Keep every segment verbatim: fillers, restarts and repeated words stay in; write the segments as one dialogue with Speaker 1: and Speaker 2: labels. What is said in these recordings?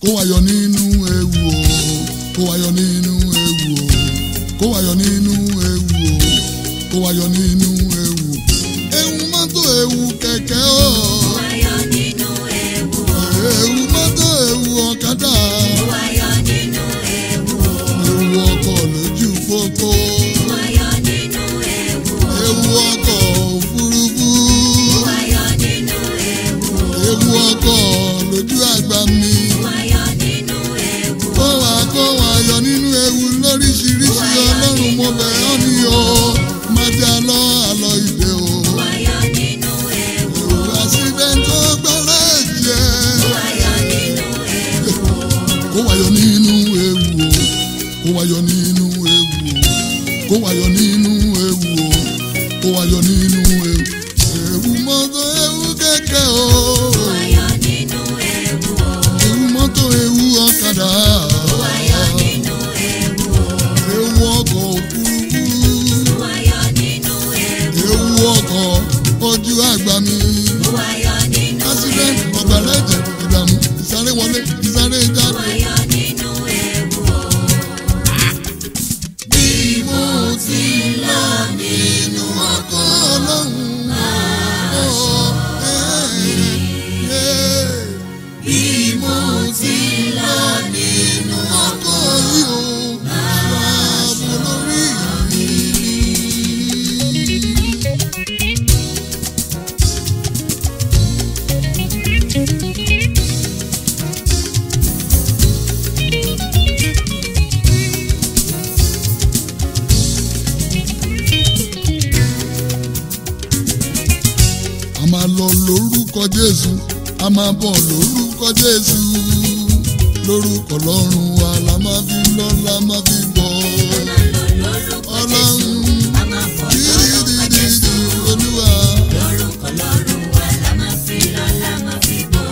Speaker 1: kó wa yọ nínú ewu o kó wa yọ nínú ewu o kó wa yọ nínú ewu o kó wa yọ nínú ewu ewu mọ́tò ewu kẹ̀kẹ́ o
Speaker 2: kó wa yọ nínú ewu o
Speaker 1: ewu mọ́tò ewu ọ̀kadà
Speaker 2: kó wa yọ nínú ewu o
Speaker 1: ewu ọkọ̀ lójú pópó
Speaker 2: kó wa yọ nínú ewu o
Speaker 1: ewu ọkọ̀ òfurufú
Speaker 2: kó wa yọ nínú ewu o
Speaker 1: ewu ọkọ̀ lójú àgbà mi
Speaker 2: kó wa yọ nínú ewu o
Speaker 1: kó wa kó wa yọ nínú ewu lóríṣiríṣi ọlọ́run mo bẹ̀ ọ́ ní o má jẹ́ àlọ́ àlọ́ ìdè o
Speaker 2: kó wa yọ nínú ewu o
Speaker 1: ewu àṣìdẹ́ntó gbẹ́rẹ́ jẹ́
Speaker 2: kó wa yọ nínú ewu o
Speaker 1: kó wa yọ nínú ewu o kó wa yọ nínú ewu o kó wa yọ nínú ewu o kó wa yọ nínú ewu ewu mọ́tò ewu kẹ̀kẹ́ o
Speaker 2: kó wa yọ nínú ewu o
Speaker 1: ewu mọ́tò ewu ọ̀kadà
Speaker 2: kó wa yọ nínú ewu o
Speaker 1: ewu ọkọ̀ òfurufú
Speaker 2: kó wa yọ nínú ewu o
Speaker 1: ewu ọkọ̀ ojú àgbà mi
Speaker 2: kó wa yọ nínú
Speaker 1: accident
Speaker 2: ewu o
Speaker 1: ọ̀gbàrá ẹ̀jẹ̀ ìdààmú ìsáré wọlé ìsáré
Speaker 2: kó
Speaker 1: jáde.
Speaker 2: wa yọ nínú ewu o.
Speaker 1: Bí mo ti lọ nínú ọkọ̀ ọlọ́run bí mo ti lọ nínú ọkọ̀ yìí o ṣàbò lórí mi. A máa lọ lórúkọ Jésù a máa bọ̀ lórúkọ Jésù lórúkọ Ọlọ́run wa la máa fi lọ la máa fi bọ̀ Ọlọ́run dídídídí Olúwa.
Speaker 2: Lórúkọ Ọlọ́run wa la máa fi lọ la máa fi bọ̀.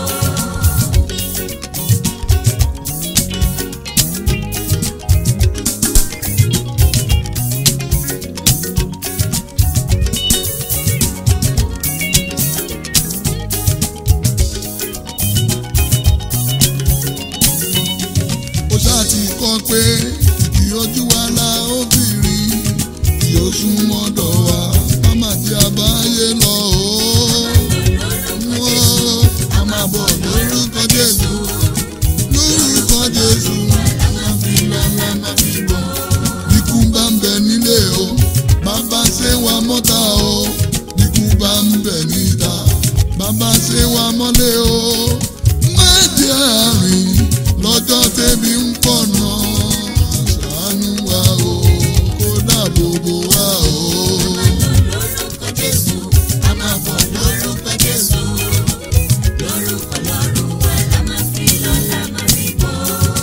Speaker 1: Ó ṣáà ti kọ́ pé kìkì ojú wa la ó fi rí kí ó sún mọ́dọ̀ wa má má jẹ́ àbáyé lọ o. A máa bọ̀ lórúkọ Jésù lórúkọ Jésù la máa fi lọ la máa fi bọ̀. Ikú bá ń bẹ nílé o bàbá ṣe wa mọ́ta o ikú bá ń bẹ níta bàbá ṣe wa mọ́lé o. Má jẹ́ àrìn lọ́jọ́ tẹ́bi ń pọ̀ náà ṣàánú wa o kó dáàbò bò wá o.
Speaker 2: Lórúkọ Jésù a máa bọ̀ lórúkọ Jésù. Lórúkọ Ọlọ́run wa la máa fi lọ la máa fi bọ̀.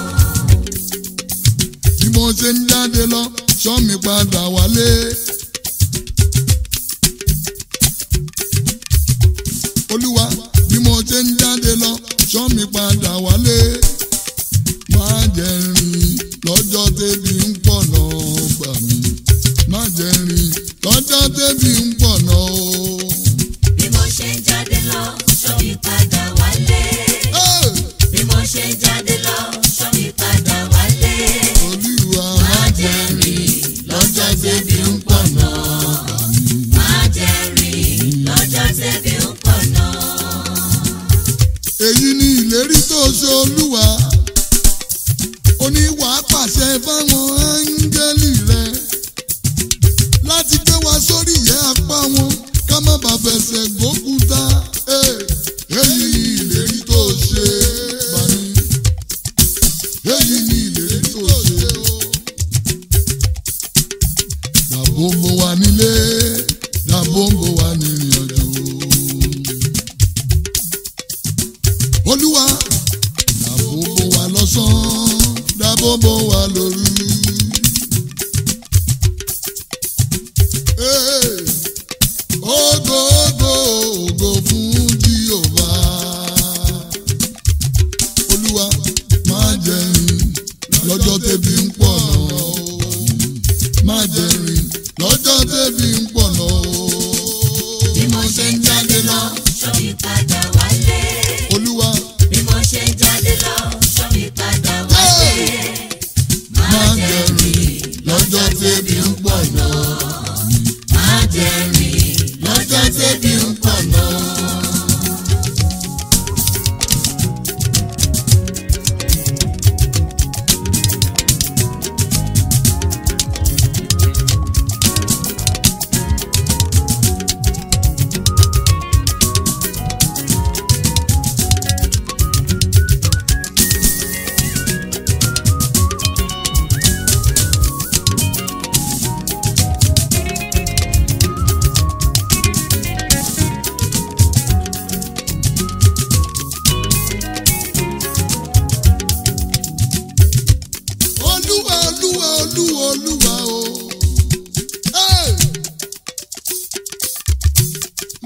Speaker 1: Bí mo ṣe ń jáde lọ ṣọ́ mi padà wálé. Olúwa bí mo ṣe ń jáde lọ ṣọ́ mi padà wálé. Má jẹ́ rìn lọ́jọ́ tẹ́bi ń pọ̀ náà gbà mí. Má jẹ́ rìn lọ́jọ́ tẹ́bi ń pọ̀ náà o.
Speaker 2: Bí mo ṣe ń jáde lọ ṣọ́ mi padà wálé.
Speaker 1: Hey!
Speaker 2: Bí mo ṣe ń jáde lọ ṣọ́ mi padà wálé.
Speaker 1: Olúwa
Speaker 2: Má jẹ́ rìn lọ́jọ́ tẹ́bi ń pọ̀ náà. Má jẹ́ rìn lọ́jọ́ tẹ́bi ń pọ̀ náà.
Speaker 1: èyí ni ìlérí tó ṣe Olúwa ó ní wàá pàṣẹ fáwọn áńgẹ́lì rẹ láti gbé wa sórí ìyẹ́ apá wọn ká má bàa fẹsẹ̀ gbókúta. èyí ni ìlérí tó ṣe bani èyí ni ìlérí tó ṣe o. dàbò ń bọ̀ wá nílé dàbò ń bọ̀ wá nírìn àjò. Olúwa dàbò bò wá lọ́sàn-án dàbò bò wá lóru. Hey! Ògo ògo ògo fún Jèhófà. Olúwa má jẹ́ rìn lọ́jọ́ tẹ́bi ń pọ̀ náà. Má jẹ́ rìn lọ́jọ́ tẹ́bi ń pọ̀ náà.
Speaker 2: Bí mo ṣe ń jáde lọ ṣọ́ mi padà wálé.
Speaker 1: Olúwa
Speaker 2: Bí mo ṣe ń jáde lọ ṣọ́ mi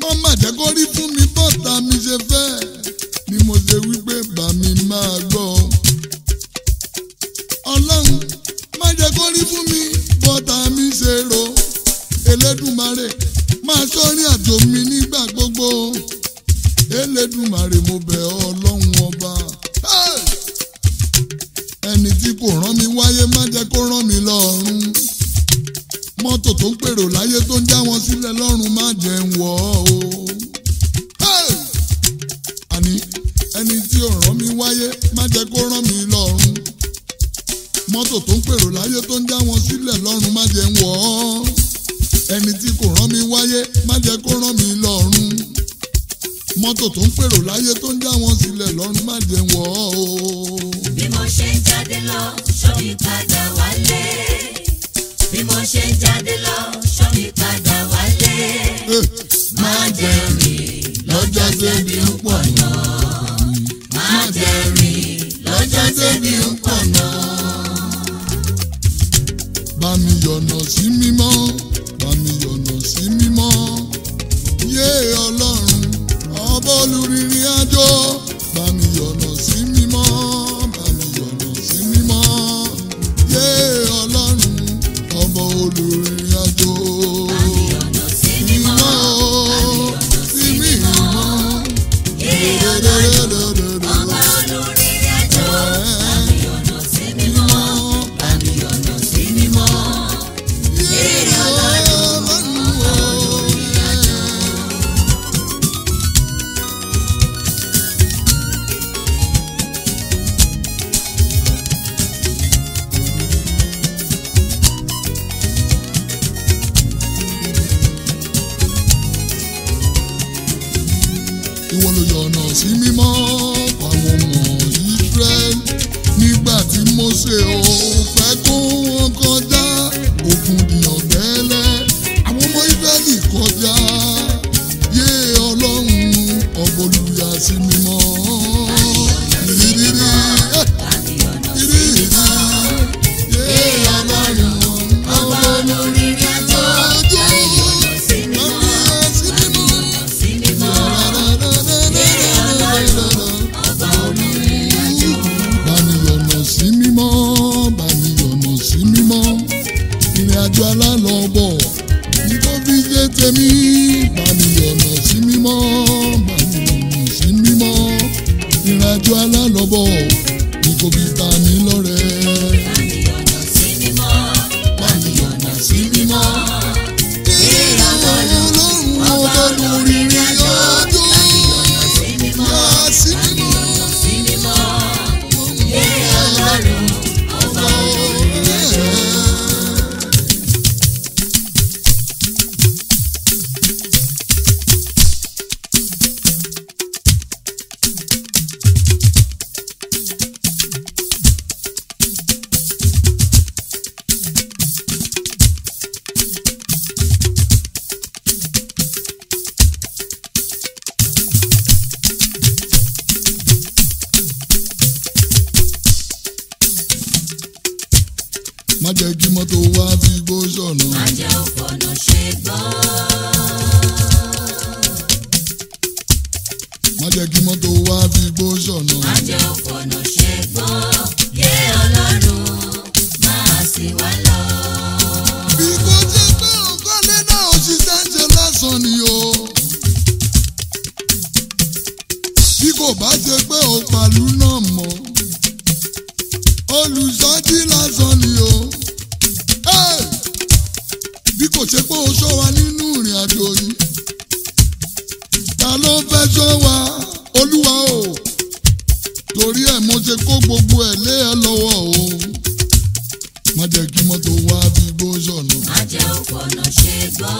Speaker 1: má má jẹ́ kó rí fún mi bọ́ta mi ṣe fẹ́ ni mo ṣe wípé bà mí máa gbọ́. Ọlọ́run má jẹ́ kó rí fún mi bọ́ta mi ṣe rò. Elédùmarè máa ṣọ́rí àjò mi nígbà gbogbo. Elédùmarè mo bẹ̀ ọ́ Ọlọ́run ọba. Ẹni tí kò rán mi wáyé má jẹ́ kó rán mi lọ́run. Mọ́tò tó ń pèrò láyé tó ń já wọn sílẹ̀ lọ́run má jẹ́ ń wọ̀ ọ́ o. Àní ẹni tí ò rán mi wáyé má jẹ́ kó rán mi lọ́run. Mọ́tò tó ń pèrò láyé tó ń já wọn sílẹ̀ lọ́run má jẹ́ ń wọ̀ ọ́. Ẹni tí kò rán mi wáyé má jẹ́ kó rán mi lọ́run. Mọ́tò tó ń pèrò láyé tó ń já wọn sílẹ̀ lọ́run má jẹ́ ń wọ̀ ọ́ o.
Speaker 2: Bí mo ṣe ń jáde lọ, ṣọ́ mi padà wálé. Bí mo ṣe ń jáde lọ, ṣọ́ mi padà wálé. Má jẹ́ rìn lọ́jọ́ tẹ́bi ń pọ̀ náà. Má jẹ́ rìn lọ́jọ́ tẹ́bi ń pọ̀ náà.
Speaker 1: Bá mi yọ̀nà sí mímọ́, bá mi yọ̀nà sí mímọ́. Yé Ọlọ́run, ọba olùrìnrìn àjò. Bá mi yọ̀nà sí mímọ́, bá mi yọ̀nà sí mímọ́. Yé Ọlọ́run, ọba olùrìnrìn àjò.
Speaker 2: Bá mi yọ̀nà sí mímọ́, bá mi yọ̀nà sí mímọ́. Yé Ọlọ́run, ọba olùrìnrìn àjò. Bá mi yọ̀nà sí mímọ́, bá mi yọ̀nà sí mímọ́. Yé Ọlọ́run, ọba olùrìnrìn àjò.
Speaker 1: Ìwọ ló yọ̀nà sí mímọ́ àwọn ọmọ Israẹli nígbà tí Mósè ò fẹ́ kó wọn kọjá òkun di ọ̀gbẹ́lẹ̀. Àwọn ọmọ Israẹli kọjá. Yé Ọlọ́run ọba olùyà sí mímọ́. Ìrírí ìrírí yé Ọlọ́run ọba olùrìnrìn àjò. Bá mi yọ̀nà sí mímọ́, bá mi yọ̀nà sí mímọ́. Bá mi yọ̀nà sí mímọ́, bá mi yọ̀nà sí mímọ́. Ìrìn àjò alálọ́bọ̀ ní kò fi jẹ́ tèmi. Bá mi yọ̀nà sí mímọ́, bá mi yọ̀nà sí mímọ́. Ìrìn àjò alálọ́bọ̀ ní kò fi ta mí lọ́rẹ.
Speaker 2: Bá mi yọ̀nà sí mímọ́, bá mi yọ̀nà sí mímọ́.
Speaker 1: Ìrìn àjò Ọlọ́run ọba olùrìnrìn àjò.
Speaker 2: Bá mi yọ̀nà sí mímọ́, bá mi yọ̀nà sí mímọ́. Yé Ọlọ́run, ọba olùrìnrìn àjò.
Speaker 1: Má jẹ́ kí mọ́tò wá fi gbó sọ̀nà.
Speaker 2: Má jẹ́ ó fọ̀nà ṣe gbọ́.
Speaker 1: Má jẹ́ kí mọ́tò wá fi gbó sọ̀nà.
Speaker 2: Má jẹ́ ó fọ̀nà ṣe gbọ́. Yé Ọlọ́run, máa sì wá lọ.
Speaker 1: Bí kò jẹ́ pé ọ̀kọ́lé náà òṣìṣẹ́ ń ṣe lásán ni o. Bí kò bá ṣe pé ó pàlú náà mọ́. Olùsọjí lásán ni o. Bí kò ṣe pé ó ṣọ́ wa nínú ìrìn àjò yìí. Ta ló fẹ́ ṣọ́ wa? Olúwa o. Torí ẹ̀ mo ṣe kó gbogbo ẹ̀ lé ẹ lọ́wọ́ o. Má jẹ́ kí mọ́tò wá fi gbó sọ̀nà.
Speaker 2: Má jẹ́ ó fọ̀nà ṣe gbọ́.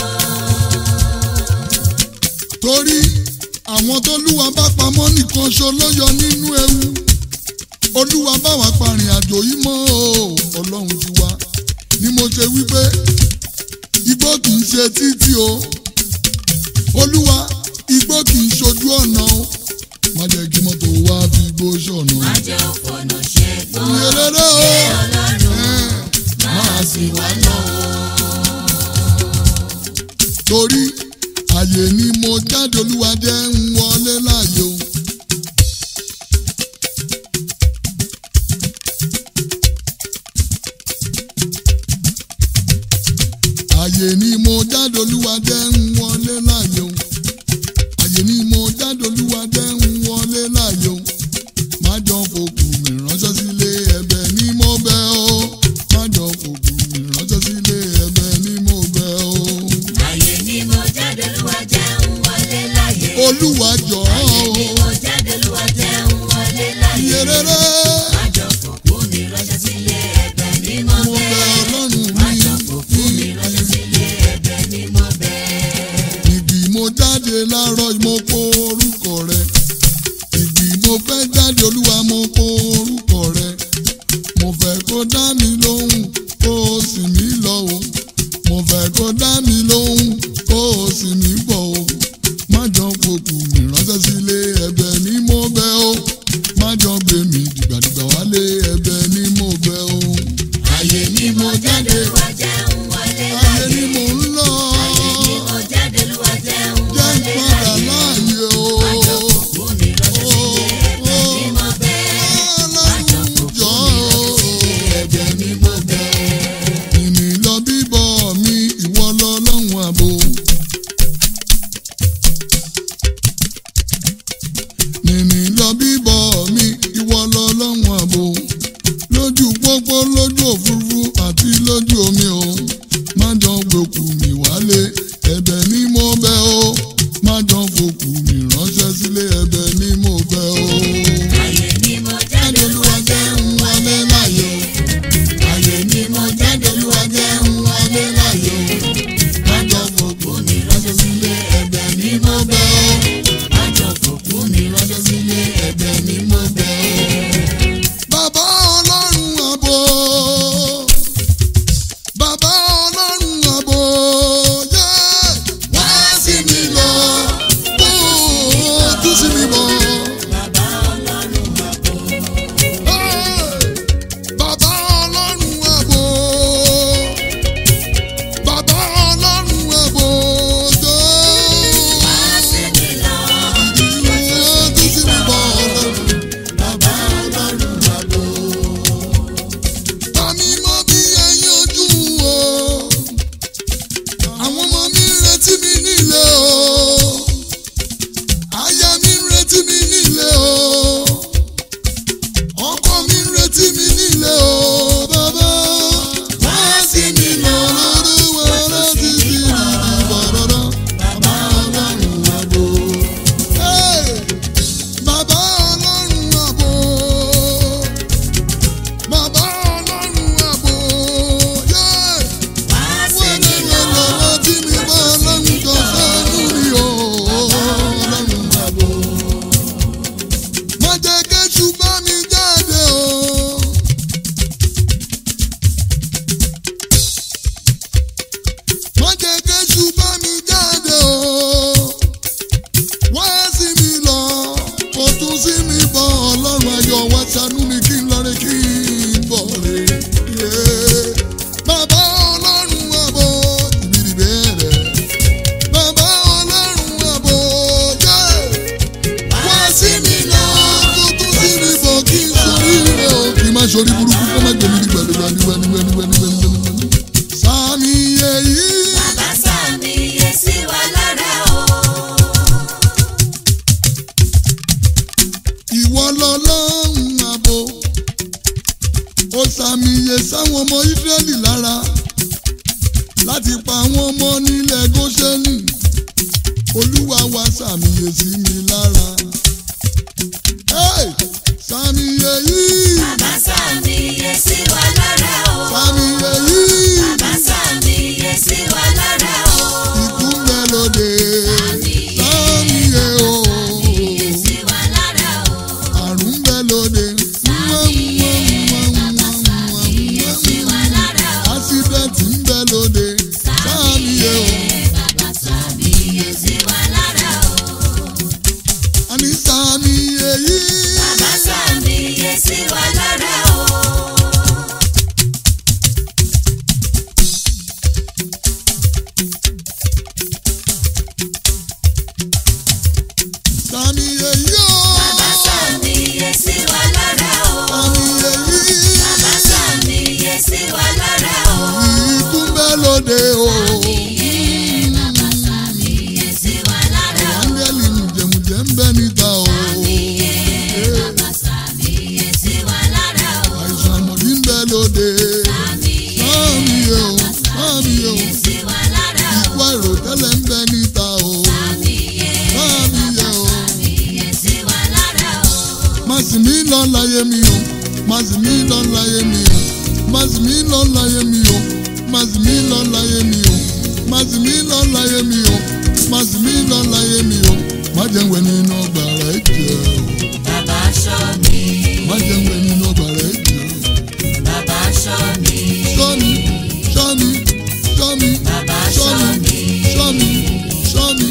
Speaker 1: Torí àwọn t'Olúwa bá pamọ́ nìkan ṣo ló yọ nínú ewu. Olúwa bá wa parìn àjò yìí mọ́ o. Ọlọ́run ti wá ni mo ṣe wípé igbó kì í ṣe títì o. Olúwa igbó kì í ṣojú ọ̀nà o. Má jẹ́ kí mọ́tò wá fi gbó sọ̀nà.
Speaker 2: Má jẹ́ ó fọ̀nà ṣe gbọ́.
Speaker 1: Ìrere o.
Speaker 2: Yé Ọlọ́run, máa sì wá lọ.
Speaker 1: Torí àyè àyè ni mo jáde Olúwa jẹ́ ń wọlé láàyè o. Àyè ni mo jáde Olúwa jẹ́ ń wọlé láàyè o. Àyè ni mo jáde Olúwa jẹ́ ń wọlé láàyè o. Má jọ fòkù mi ránṣẹ́ sílé ẹ̀bẹ̀ ni mo bẹ̀ o. Má jọ fòkù mi ránṣẹ́ sílé ẹ̀bẹ̀ ni mo bẹ̀ o.
Speaker 2: Àyè ni mo jáde Olúwa jẹ́ ń wọlé láàyè.
Speaker 1: Olúwa jọ̀ọ́ o.
Speaker 2: Àyè ni mo jáde Olúwa jẹ́ ń wọlé láàyè.
Speaker 1: Iye rere.
Speaker 2: Má jọ fòkù mi ránṣẹ́ sílé ẹ̀bẹ̀ ni mo
Speaker 1: Mo
Speaker 2: bẹ̀.
Speaker 1: bẹ̀ Ọlọ́run mi.
Speaker 2: Má jọ fòkù mi ránṣẹ́ sílé ẹ̀bẹ̀ ni mo bẹ̀.
Speaker 1: Ìgbì mo jáde láàárọ̀ mo kó orúkọ rẹ. Ìgbì mo fẹ́ jáde Olúwa mo kó orúkọ rẹ. Mo fẹ́ kó dá mi lóhùn kó o sì mí lọ o. Mo fẹ́ kó dá mi lóhùn kó o sì mí bọ̀ o. Má jọ fòkù mi ránṣẹ́ sílé ẹ̀bẹ̀ ni mo bẹ̀ o. Má jọ gbé mi dìgbàdìgbà wálé ẹ̀bẹ̀ ni mo bẹ̀ o.
Speaker 2: Àyè ni mo jáde Olúwa jẹ́ ń wọlé
Speaker 1: Ayé
Speaker 2: láàyè.
Speaker 1: ni mò ń lọ.
Speaker 2: Àyè ni mo jáde Olúwa jẹ́ ń
Speaker 1: Jẹ́ ń
Speaker 2: wọlé
Speaker 1: padà
Speaker 2: láàyè.
Speaker 1: láàyè o.
Speaker 2: Má jọ fòkù mi ránṣẹ́ sílé ẹ̀bẹ̀ ni mo bẹ̀. Má jọ fòkù mi ránṣẹ́ sílé ẹ̀bẹ̀ ni mo bẹ̀.
Speaker 1: Ìní lọ bíbọ̀ mi ìwọ lọ́lọ́run ààbò. Ìní lọ bíbọ̀ mi ìwọ lọ́lọ́run ààbò. Lójú pópó lójú òfurufú àti lójú omi o. Má jọ gbòkù mi wálé ẹ̀bẹ̀ ni mo bẹ̀ o. Má jọ fòkù mi ránṣẹ́ sílé ẹ̀bẹ̀ ni mo bẹ̀ o.
Speaker 2: Àyè ni mo jáde Olúwa jẹ́ ń wọlé láàyè. Àyè ni mo jáde Olúwa jẹ́ ń wọlé láàyè. Má jọ fòkù mi ránṣẹ́ sílé ẹ̀bẹ̀ ni mo bẹ̀ o. Má jọ fòkù mi ránṣẹ́ sílé ẹ̀bẹ̀ ni mo bẹ̀ o.
Speaker 1: Bàbá Ọlọ́run ààbò. Bàbá Ọlọ́run ààbò. Yeah. Wá sí mi lọ. Ó tú sí mi bọ̀.
Speaker 2: Bàbá Ọlọ́run ààbò.
Speaker 1: Hey. Bàbá Ọlọ́run ààbò. Bàbá Ọlọ́run ààbò.
Speaker 2: Wá sí mi lọ.
Speaker 1: Ó tú sí mi bọ̀ Ọlọ́run.
Speaker 2: Bàbá Ọlọ́run ààbò.
Speaker 1: Tàmí mọ́ bí ẹyin ojú o. Àwọn ọmọ mi ń retí mi nílé o. Aya mi ń retí mi nílé o. Ọkọ mi ń retí mi nílé o. Bàbá.
Speaker 2: Wá sí mi lọ.
Speaker 1: Olúwa láti fi ìdìbò rọrọ.
Speaker 2: Bàbá Ọlọ́run ààbò.
Speaker 1: Hey! Bàbá Ọlọ́run ààbò. Bàbá Ọlọ́run ààbò. Yeah!
Speaker 2: Wá sí
Speaker 1: Wọ́n
Speaker 2: mi
Speaker 1: ní
Speaker 2: lọ.
Speaker 1: lọ́wọ́ tí mi bá Ọlọ́run jọ sánú mi o. Ọlọ́run ààbò. Má jẹ́ kéṣù bá mi jáde o. Má jẹ́ kéṣù bá mi jáde o. Wá sí mi lọ, kò tún sí mi bọ̀. Ọlọ́run ayọ̀ wá ṣàánú mi kí n lọre kí n bọ̀ re. Yeah. Bàbá Ọlọ́run ààbò, ìbírí bẹ̀rẹ̀. Bàbá Ọlọ́run ààbò, yeah. Wá sí mi lọ, kò tún sí mi bọ̀ kí n sórí rẹ̀ o. Kí n má sórí burúkú kó má gbẹ̀mí ní pẹ̀lú wẹ́ni wẹ́ni wẹ́ni wẹ́ni wẹ́ni wẹ́ni. Sàmì èyí.
Speaker 2: Bàbá sàmì yẹ sí wa lára o.
Speaker 1: Ìwọ lọ́lọ́run ààbò. Ó ṣàmìyè sáwọn ọmọ Ísírẹ́lì lára láti pa àwọn ọmọ nílẹ̀ Góṣẹ́nì. Olúwa wa ṣàmìyè sí mi lára. Hey! Ṣàmìyè yìí.
Speaker 2: Bàbá sàmì yẹ sí wa lára o.
Speaker 1: Ṣàmìyè yìí.
Speaker 2: Bàbá sàmì yẹ sí wa lára o.
Speaker 1: Ikú ń bẹ lóde.
Speaker 2: Ṣàmìyè.
Speaker 1: Ṣàmìyè o.
Speaker 2: Yẹ sí wa lára o.
Speaker 1: Àrùn ń bẹ lóde.
Speaker 2: Ṣàmìyè. Bàbá sàmì yẹ sí wa lára o.
Speaker 1: Ásídẹ̀ntì ń bẹ lóde. Ṣàmìyè o.
Speaker 2: Bàbá sàmì yẹ sí wa lára o.
Speaker 1: Àní sàmì èyí o.
Speaker 2: Bàbá sàmì iye sí wa lára o.
Speaker 1: Sàmì èyí.
Speaker 2: Bàbá sàmì iye sí wa lára o.
Speaker 1: Ikú ń bẹ lóde o.
Speaker 2: Sàmì iye, bàbá sàmì iye sí wa lára o.
Speaker 1: Áńgẹ́lì mùjẹ̀mùjẹ̀ ń bẹ níta o.
Speaker 2: Sàmì iye, bàbá sàmì iye sí wa lára o.
Speaker 1: Àìsàn àmọ̀dí ń bẹ lóde.
Speaker 2: Sàmì iye,
Speaker 1: Sàmì o.
Speaker 2: bàbá
Speaker 1: Sàmì
Speaker 2: sàmì
Speaker 1: o.
Speaker 2: iye sí wa lára o.
Speaker 1: Ikú àìròtẹ́lẹ̀ ń bẹ níta o.
Speaker 2: Sàmì iye,
Speaker 1: Sàmì
Speaker 2: bàbá
Speaker 1: o.
Speaker 2: sàmì iye sí wa lára o.
Speaker 1: Má sì mí lọ láyé mi o. Má sì mí lọ láyé mi o. Má sì mí lọ láyé mi o. Má sì mí lọ láyé mi o. Má sì mí lọ láyé mi o. Má sì mí lọ láyé mi o. Má jẹ́ wẹ̀ nínú ọgbà rẹ̀ jẹ́ o.
Speaker 2: Bàbá ṣọ́ mi.
Speaker 1: Má jẹ́ wẹ̀ nínú ọgbà rẹ̀ jẹ́ o.
Speaker 2: Bàbá ṣọ́ mi.
Speaker 1: Ṣọ́ mi, ṣọ́ mi, ṣọ́ mi,
Speaker 2: Bàbá
Speaker 1: ṣọ́
Speaker 2: ṣọ́
Speaker 1: mi,
Speaker 2: mi.
Speaker 1: ṣọ́ mi, ṣọ́ mi.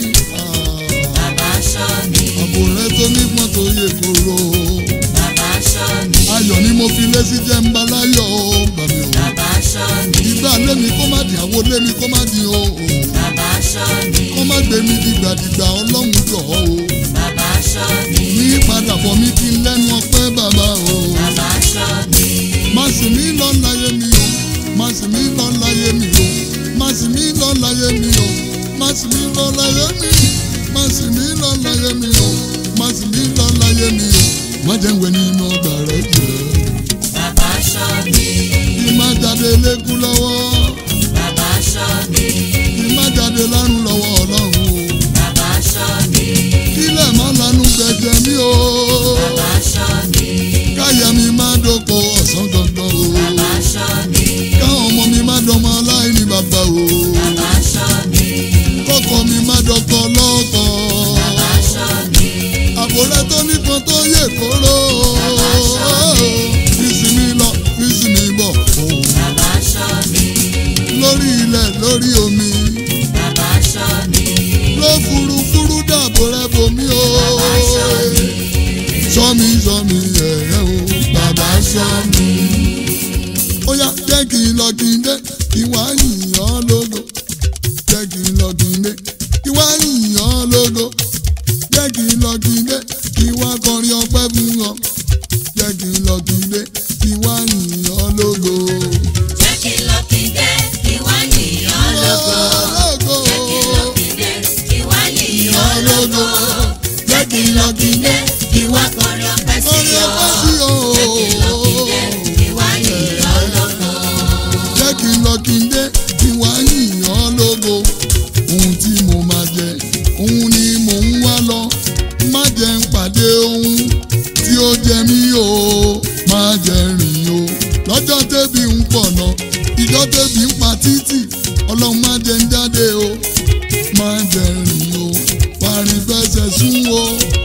Speaker 2: Bàbá ṣọ́ mi.
Speaker 1: Àbò rẹ̀ tó nípọn tó yẹ kóró.
Speaker 2: Bàbá ṣọ́ mi.
Speaker 1: Ayọ̀ ni mo fi lé sí jẹ́ ń bá láyọ̀ o. Bàbá o.
Speaker 2: Bàbá ṣọ́ mi.
Speaker 1: Ìgbà lé mi kó má di àwo lé mi kó má di o.
Speaker 2: Bàbá ṣọ́ mi.
Speaker 1: Kó má gbé mi dìgbàdìgbà ọlọ́run jọ̀ o.
Speaker 2: Bàbá ṣọ́ mi.
Speaker 1: Ní padà bọ̀ mí kí n lẹ́nu ọpẹ́ bàbá o.
Speaker 2: Bàbá ṣọ́ mi.
Speaker 1: Má sì mí lọ láyé mi o. Má sì mí lọ láyé mi o. Má sì mí lọ láyé mi o. Má sì mí lọ láyé mi. Má sì mí lọ láyé mi o. Má sì mí lọ láyé mi o. Má jẹ́ ń wẹ̀ nínú ọgbà rẹ̀ jẹ́.
Speaker 2: Bàbá ṣọ́ mi.
Speaker 1: Kí má jáde lékún lọ́wọ́.
Speaker 2: Bàbá ṣọ́ mi.
Speaker 1: Kí má jáde lárùn lọ́wọ́ ọlọ́run o.
Speaker 2: Bàbá ṣọ́ mi.
Speaker 1: Kílẹ̀ má lanu gbẹ̀jẹ̀ mi o.
Speaker 2: Bàbá ṣọ́ mi.
Speaker 1: Káyà mi má dóko ọ̀sán gangan o.
Speaker 2: Bàbá ṣọ́ mi.
Speaker 1: Káwọn ọmọ mi má dọmọ aláìní bàbá o.
Speaker 2: Bàbá ṣọ́ mi.
Speaker 1: Kọ́kọ́ mi má dọkọ lọ́kọ.
Speaker 2: Bàbá ṣọ́ mi.
Speaker 1: Àbò rẹ̀ tó nípọn tó yè kóró.
Speaker 2: Bàbá ṣọ́ mi.
Speaker 1: Fíìsì mi lọ, fíìsì mi bọ̀.
Speaker 2: Bàbá ṣọ́ mi.
Speaker 1: Lórí ilẹ̀ lórí omi.
Speaker 2: Bàbá ṣọ́ mi.
Speaker 1: Ló furufuru dàbò rẹ̀ bòmí o.
Speaker 2: Bàbá ṣọ́ mi.
Speaker 1: Ṣọ́ mi ṣọ́ mi ẹ̀ẹ́ o. Bàbá ṣọ́ mi. Ó yá jẹ́ kí n lọ kí n dé kí wá yìn ọ́ lógo. Jẹ́ kí n lọ kí n dé kí wá yìn ọ́ lógo. Jẹ́ kí n lọ kí n dé kí wá kọrin ọpẹ́ fún ọ. Jẹ́ kí n lọ kí n dé kí wá yìn ọ́ lógo.
Speaker 2: Jẹ́ kí n lọ kí n dé kí wá yìn ọ́ lógo. Jẹ́ kí n lọ kí n dé kí wá yìn ọ́ lógo. Jẹ́ kí n lọ kí n dé kí wá kọrin ọpẹ́ sí ọ. Jẹ́ kí n lọ kí n dé kí wá yìn ọ́ lógo.
Speaker 1: Jẹ́ kí n lọ kí n dé kí wá yìn ọ́ lógo. Ohun tí mo máa jẹ, òun ni mò ń wá lọ. Má jẹ́ ń pàdé ohun tí ó jẹ mí o. Má jẹ́ rìn o. Lọ́jọ́ tẹ́bi ń pọ̀ lọ, ìjọ́ tẹ́bi ń pa títì. Ọlọ́run má jẹ́ ń jáde o. Má jẹ́ rìn o. Parin fẹsẹ̀ sún o.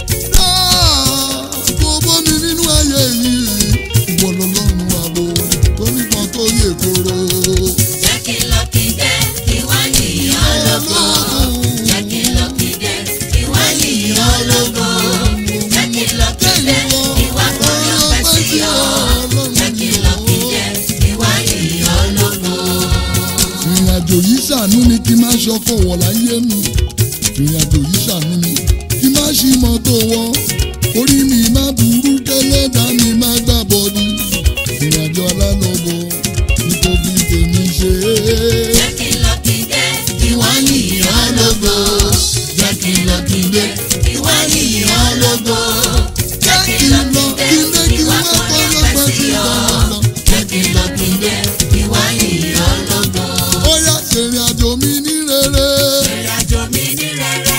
Speaker 1: Dáa kó bómi nínú ayé yìí. Ìwọ lọ́lọ́run àbò tó nípọn tó yè kóró.
Speaker 2: Jẹ́ kí n lọ kí n dé kí wá yìn ọ́ lógo. Jẹ́ kí n lọ kí n dé kí wá yìn ọ́ lógo. Jẹ́ kí n lọ kí n dé kí wá kọrin ọpẹ́ sí ọ. Jẹ́ kí n lọ kí n dé kí wá yìn ọ́ lógo.
Speaker 1: Ìrìnàjò yìí ṣàánú mi kí n má ṣọkọ̀ wọ̀ láyé mi. Ìrìnàjò yìí ṣàánú mi kí n má ṣí mọ́tò wọ̀. Orí mi má burú kẹ́lẹ́dàá mi má gbà bọ́dí. Ìrìnàjò alálọ́bọ̀ ní kò bí tèmi ṣe é.
Speaker 2: Jẹ́ kí n lọ kí n dé kí wá yìn ọ́ lógo. Jẹ́ kí n lọ kí n dé kí wá yìn ọ́ lógo. Jẹ́ kí n lọ kí n dé kí wá kọrin ọpẹ́ sí ọ. Jẹ́ kí n lọ kí n dé kí wá yìn ọ́ lógo.
Speaker 1: Ó yá ṣèrìnàjò mi ní rere.
Speaker 2: Ìrìnàjò mi ní rere.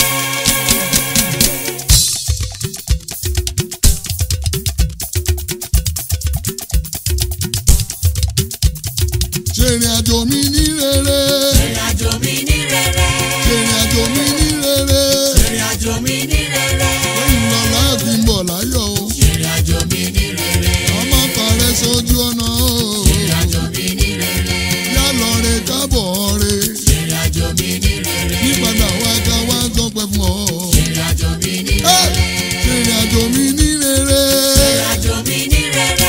Speaker 1: Ṣèrìnàjò mi ní rere.
Speaker 2: Ìrìnàjò mi ní rere.
Speaker 1: Ṣèrìnàjò mi ní rere.
Speaker 2: Ìrìnàjò mi ní rere.
Speaker 1: Lẹ́yìn lọ láti ń bọ̀ láyọ̀ o.
Speaker 2: Ìrìnàjò mi ní rere.
Speaker 1: Ọmọ parẹ́ sójú ọ̀nà o.
Speaker 2: Ìrìnàjò mi ní rere.
Speaker 1: Yá lọ re kábọ̀ re.
Speaker 2: Ìrìnàjò mi ní rere.
Speaker 1: Nípadà wá ká wá sọpẹ́ fún ọ.
Speaker 2: Ìrìnàjò mi ní
Speaker 1: Ẹ́!
Speaker 2: rere.
Speaker 1: Ṣèrìnàjò mi ní rere.
Speaker 2: Ìrìnàjò mi ní rere.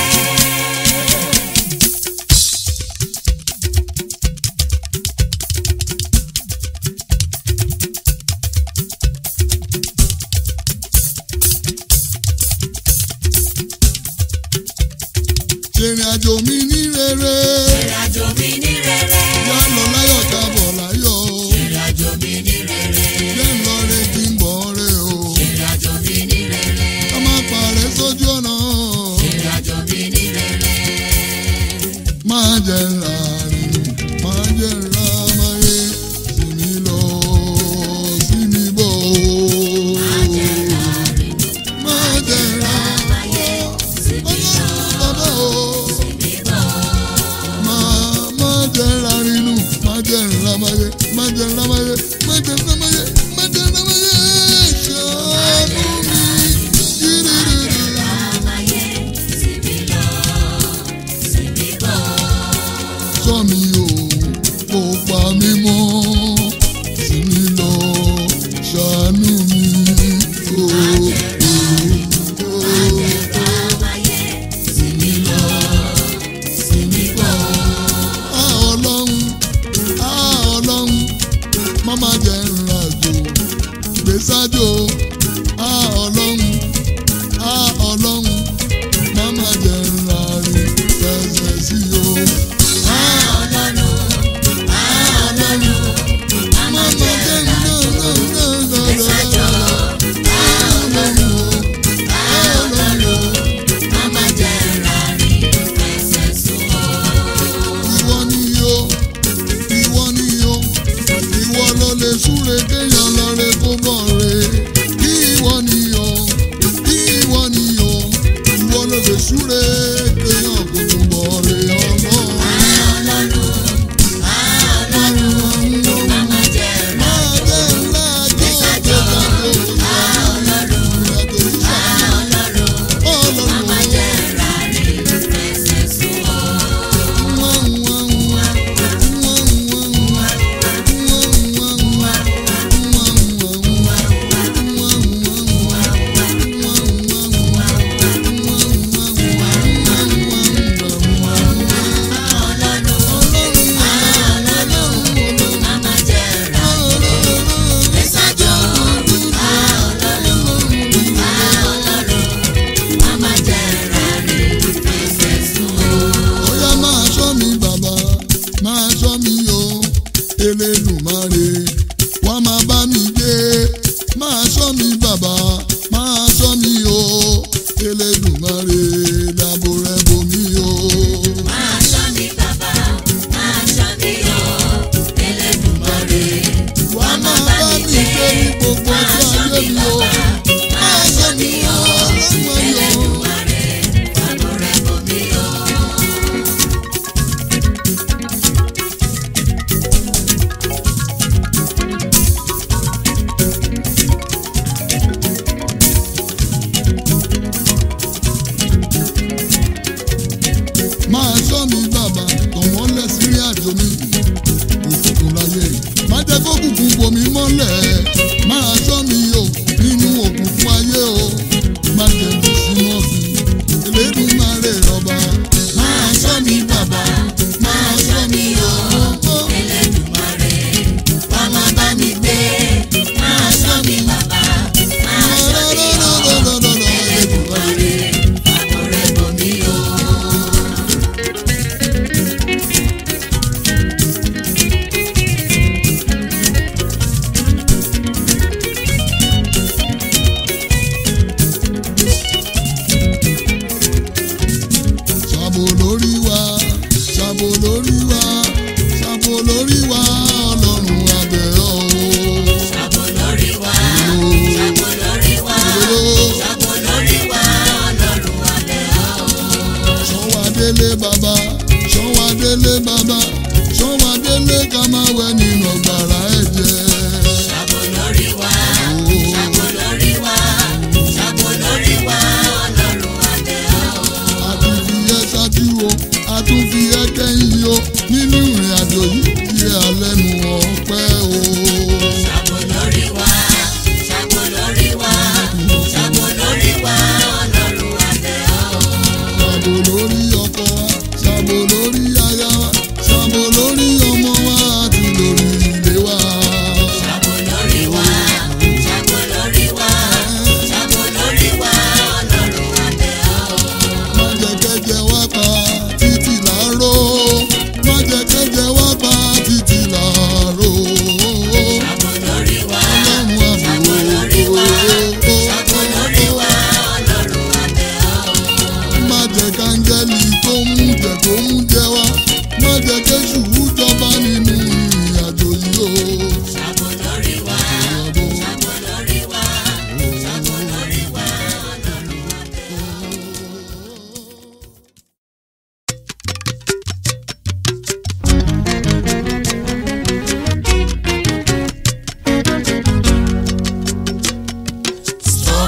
Speaker 1: ìrìnàjò mi ní rere.
Speaker 2: ìrìnàjò mi ní rere.
Speaker 1: Yá lọ láyọ̀ ká bọ̀ láyọ̀.
Speaker 2: ìrìnàjò mi ní rere.
Speaker 1: Jẹ́ ń lọ re kí n bọ̀ re o.
Speaker 2: ìrìnàjò mi ní rere.
Speaker 1: Ká má parẹ́ sójú ọ̀nà.
Speaker 2: ìrìnàjò mi ní rere.
Speaker 1: Máa jẹ́ ńlá rìn, máa jẹ́ ńlá máa yé. Sí mi lọ, sí mi bọ̀ o. Máa jẹ́ ńlá bàbá o. Máa máa jẹ́ ńlá rínú, máa jẹ́ ńlá máa yé, máa jẹ́ ńlá máa yé, máa jẹ́ ńlá máa yé, máa jẹ́ ńlá máa yé. Ṣàánú mi, yírírírì. Ṣọ́ mi o, kò pa mí mọ́. Sí mi lọ, ṣàánú mi o. Mama jẹ́ ìrìnàjò gbèsàjò á ọlọ́run á ọlọ́run mama jẹ́ ìrìnàjò fẹsẹ̀ sí o. Á ọlọ́run á ọlọ́run mama jẹ́ ìrìnàjò gbèsàjò á ọlọ́run á ọlọ́run
Speaker 2: Mama jẹ́ ìrìnàjò fẹsẹ̀ sí o.
Speaker 1: Ìwọ ni o, ìwọ ni o. Ìwọ ló lè súre kéèyàn lọ re kó bọ̀ re.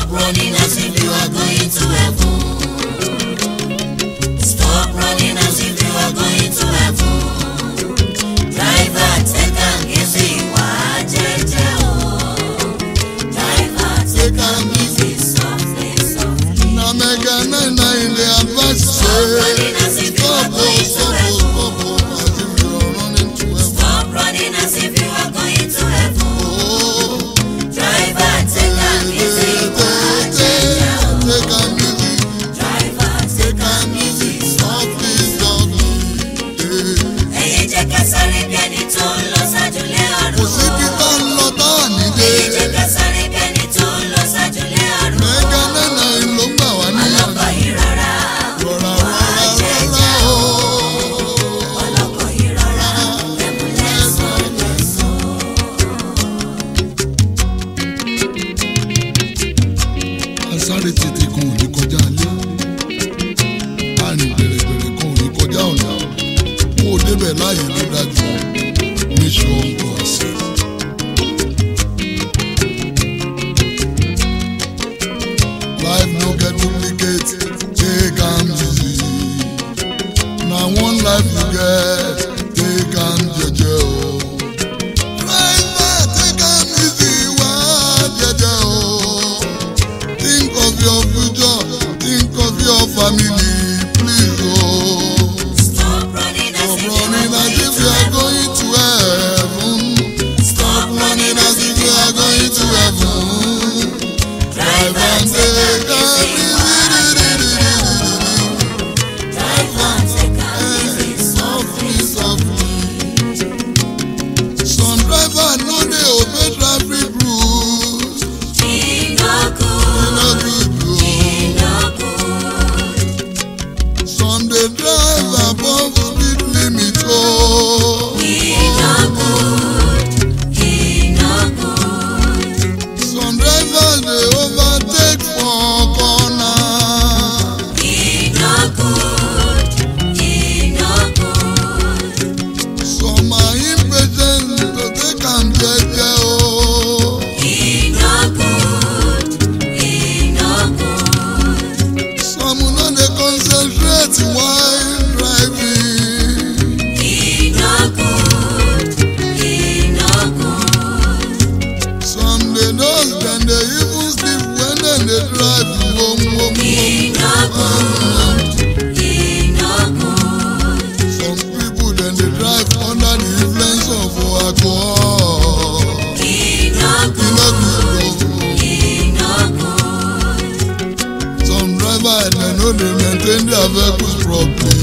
Speaker 2: Stop running as if you are going to heaven. Stop running as if you are going to heaven. Driver, take am easy, wá jẹ́jẹ́ o. Driver, take am easy, softly, softly.
Speaker 1: Na mega nine nine dey advise say.
Speaker 2: Stop running as if you are going to heaven. Stop running as if you are going to heaven. Driver, take am easy, wá jẹ́jẹ́ o.
Speaker 1: Take am easy,
Speaker 2: Driver, take am easy,
Speaker 1: softly, softly.
Speaker 2: ẹ̀yin jẹ́ ká sáré bí ẹni tó ń lọ sájúlé ọ̀run.
Speaker 1: Kò síbi tá ń lọ tá à ní dé.
Speaker 2: ẹ̀yin jẹ́ ká sáré bí ẹni tó ń lọ sájúlé ọ̀run.
Speaker 1: Mega nine nine ló gbà wá ní
Speaker 2: ọlọ́kọ̀ yìí rọra.
Speaker 1: rọra
Speaker 2: wá
Speaker 1: rọra
Speaker 2: jẹ́jẹ́
Speaker 1: rọra
Speaker 2: o.
Speaker 1: o.
Speaker 2: ọlọ́kọ̀ yìí rọra. ẹ̀mú lẹ́sàn lẹ́sàn.
Speaker 1: Asáré tètè kan ò ní kọjá alẹ́. Àrìn bẹ̀rẹ̀bẹ̀rẹ̀ kan ò ní kọjá ọ̀nà. Kó o débẹ̀ láàyè ló dájú. Mission to access. Life no get duplicate, take am easy. Na one life you get, take am jeje o. Driver, take am easy, wá jeje o. Think of your future, think of your family, please o.
Speaker 2: Stop running as
Speaker 1: Stop
Speaker 2: if you
Speaker 1: running
Speaker 2: are
Speaker 1: as
Speaker 2: going
Speaker 1: if
Speaker 2: to
Speaker 1: you are
Speaker 2: heaven.
Speaker 1: going to heaven. Stop running as if you are going to heaven. Drive
Speaker 2: Driver,
Speaker 1: and
Speaker 2: take am
Speaker 1: take
Speaker 2: easy, wá jẹ́jẹ́ o. Driver, take am easy, softly,
Speaker 1: softly. Some driver no dey obey traffic rules.
Speaker 2: He no
Speaker 1: E
Speaker 2: good.
Speaker 1: no good o.
Speaker 2: He no good.
Speaker 1: Some dey drive above speed limit o.
Speaker 2: He no good. He no good.
Speaker 1: Some drivers dey overtake for corner.
Speaker 2: He no good. He no good.
Speaker 1: Some are impatient to take am jeje o.
Speaker 2: He no good. He no good.
Speaker 1: Some no dey concentrate while driving.
Speaker 2: He no good. He no good.
Speaker 1: Some dey doze dem dey even sleep when dem dey drive wom wom
Speaker 2: He no
Speaker 1: wom.
Speaker 2: good. He no good.
Speaker 1: Some people dem dey drive under the influence of alcohol.
Speaker 2: He no
Speaker 1: E no
Speaker 2: good.
Speaker 1: good o.
Speaker 2: He no good.
Speaker 1: Some drivers dem no dey maintain their vehicles properly.